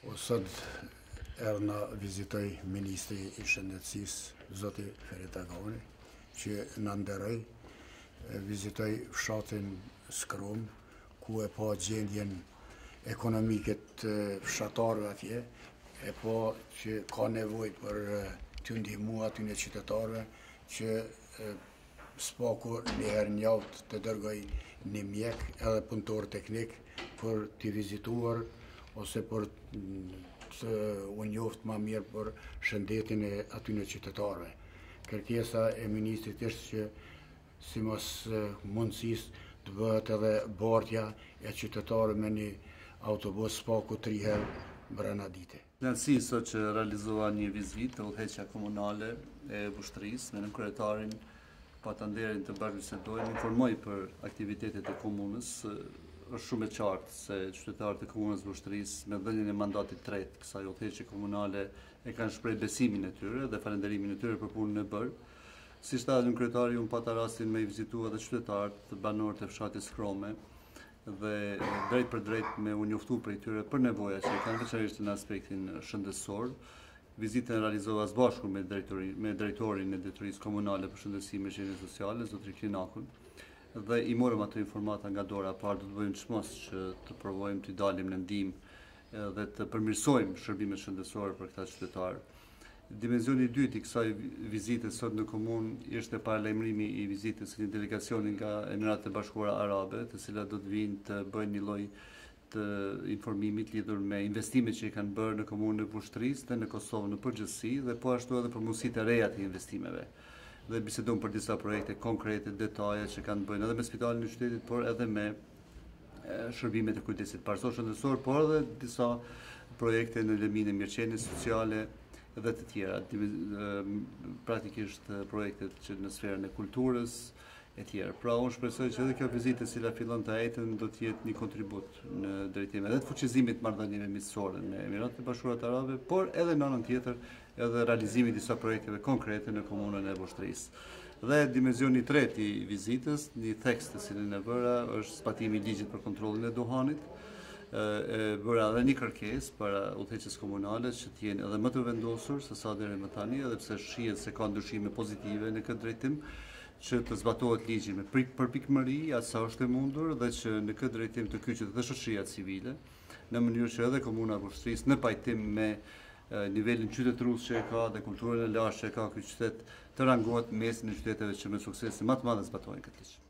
Sot erna vizitoj Ministri I Shëndetësisë, zoti Ferit Agani, që na nderoi, vizitoj fshatin Skrum, ku e pa gjendjen ekonomike të fshatarëve atje, e pa që ka nevojë për të ndihmu atyne qytetarëve që spaku njëherë njavë të dërgoj një mjek edhe punëtor teknik për t'i vizituar ose për të u njoft ma mirë për shëndetin e atyne qytetarëve. Kërkesa e ministrit është që simas mundësisë të bëhet edhe bartja e qytetarëve me një autobus spaku 3 herë brenda dite. Kënaqësi sot që realizova një vizitë të udhëheqja komunale e Vushtrrisë me nënkretarin pata nderin të bashkëbisedojmë, informoj për aktivitetet e komunës. Është shumë e qartë se qytetarët e komunës Vushtrrisë me dhënien e mandatit të tretë kësaj udhëheqje komunale e kanë shprehur besimin e tyre dhe falënderimin e tyre për punën e bërë. Si tha nënkretari, unë pata rastin me I vizitua edhe qytetarët banorët e fshatit Skrome dhe drejt për drejt me u njoftu prej tyre për nevoja që kanë veçanërisht në aspektin shëndetësor. Vizitën e realizova së bashku me drejtorin e Drejtorisë Komunale për Shëndetësi dhe Qenien Sociale, zotrin Klinakun, dhe I morëm ato informata nga dora e parë. Do të bëjmë çmos që të provojmë të dalim në ndihmë dhe të përmirësojmë shërbimet shëndetësore për këta qytetarë. Dimensioni I dytë I kësaj vizite sot në komunë ishte paralajmërimi I vizitës së një delegacioni nga Emiratet e Bashkuara Arabe, të cilat do të vinë të bëjnë një lloj të informimit lidhur me investimet që I kanë bërë në komunën e Vushtrrisë dhe në Kosovë në përgjithësi, dhe po ashtu edhe për mundësitë e reja të investimeve. Dhe bisedojmë për disa projekte konkrete, detaje që kanë të bëjnë edhe me spitalin e qytetit, por edhe me shërbimet e kujdesit parësor shëndetësor, por edhe disa projekte në lëmin e mirëqenies sociale dhe të tjera, praktikisht projektet që në sferën e kulturës e tjera. Pra unë shpresoj që edhe kjo vizitë e cila fillon të ecën do të jetë një kontribut në drejtim edhe të fuqizimit marrëdhënieve miqësore me Emiratet e Bashkuara Arabe, por edhe në anën tjetër edhe realizimit disa projekteve konkrete në komunën e Vushtrrisë. Dhe dimensioni I tretë I vizitës, një tekst të cilin e bëra, është zbatimi I ligjit për kontrollin e duhanit. Bëra edhe një kërkesë para udhëheqjes komunale që të jenë edhe më të vendosur se sa deri më tani, edhe pse shihet se ka ndryshime pozitive në këtë drejtim, që të zbatohet ligji me përpikmëri atë sa është e mundur dhe që në këtë drejtim të kyçet edhe shoqëria civile, në mënyrë që edhe komuna e Vushtrrisë në pajtim me nivelin qytetërues që e ka dhe kulturën e lashtë që e ka ky qytet të rangohet mesin e qyteteve që me suksese më të madh zbatojnë këtë ligj.